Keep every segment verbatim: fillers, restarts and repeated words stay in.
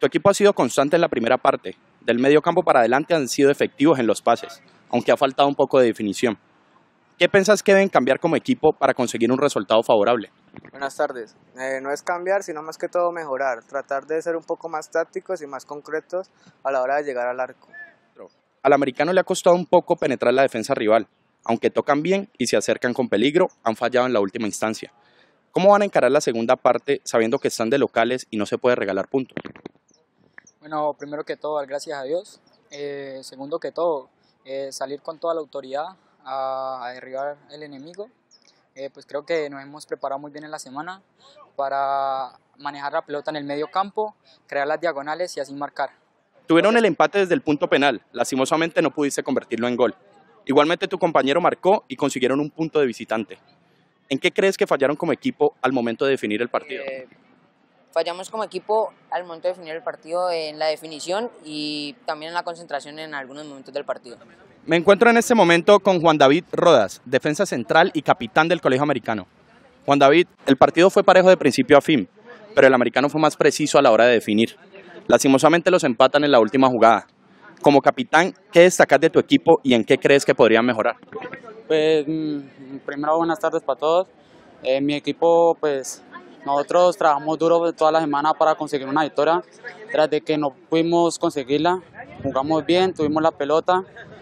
Tu equipo ha sido constante en la primera parte. Del medio campo para adelante han sido efectivos en los pases, aunque ha faltado un poco de definición. ¿Qué piensas que deben cambiar como equipo para conseguir un resultado favorable? Buenas tardes. Eh, no es cambiar, sino más que todo mejorar. Tratar de ser un poco más tácticos y más concretos a la hora de llegar al arco. Al americano le ha costado un poco penetrar la defensa rival. Aunque tocan bien y se acercan con peligro, han fallado en la última instancia. ¿Cómo van a encarar la segunda parte sabiendo que están de locales y no se puede regalar puntos? Bueno, primero que todo, dar gracias a Dios. Eh, segundo que todo, eh, salir con toda la autoridad a, a derribar el enemigo. Eh, pues creo que nos hemos preparado muy bien en la semana para manejar la pelota en el medio campo, crear las diagonales y así marcar. Tuvieron el empate desde el punto penal. Lastimosamente no pudiste convertirlo en gol. Igualmente tu compañero marcó y consiguieron un punto de visitante. ¿En qué crees que fallaron como equipo al momento de definir el partido? Eh, fallamos como equipo al momento de definir el partido en la definición y también en la concentración en algunos momentos del partido. Me encuentro en este momento con Juan David Rodas, defensa central y capitán del Colegio Americano. Juan David, el partido fue parejo de principio a fin, pero el americano fue más preciso a la hora de definir. Lastimosamente los empatan en la última jugada. Como capitán, ¿qué destacas de tu equipo y en qué crees que podrían mejorar? Pues primero buenas tardes para todos. Eh, mi equipo, pues nosotros trabajamos duro toda la semana para conseguir una victoria. Tras de que no pudimos conseguirla, jugamos bien, tuvimos la pelota.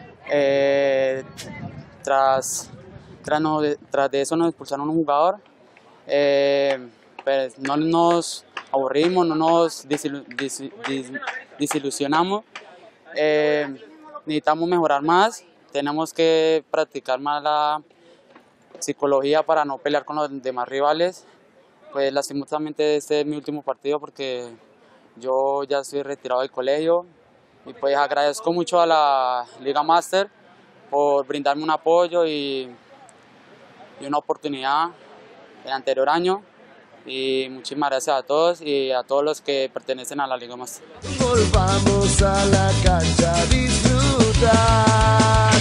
Eh, tras, tras, no, tras de eso nos expulsaron un jugador. Eh, pues no nos aburrimos, no nos desilu dis dis desilusionamos. Eh, necesitamos mejorar más, tenemos que practicar más la psicología para no pelear con los demás rivales. Pues lastimosamente este es mi último partido porque yo ya estoy retirado del colegio y pues agradezco mucho a la Liga Master por brindarme un apoyo y, y una oportunidad el anterior año. Y muchísimas gracias a todos y a todos los que pertenecen a la Liga Master. Volvamos a la cancha a disfrutar.